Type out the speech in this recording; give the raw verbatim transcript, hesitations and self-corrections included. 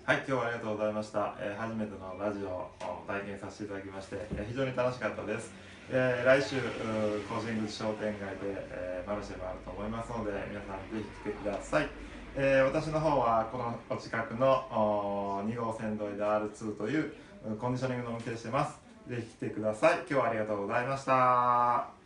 はい、今日はありがとうございました。えー初めてのラジオを体験させていただきまして、えー非常に楽しかったです。えー来週、うー甲子園口商店街で、えーマルシェもあると思いますので、皆さんぜひ来てください。えー私の方はこのお近くのおーに号線沿いで アールツー といううんコンディショニングのお店をしてます。ぜひ来てください。今日はありがとうございました。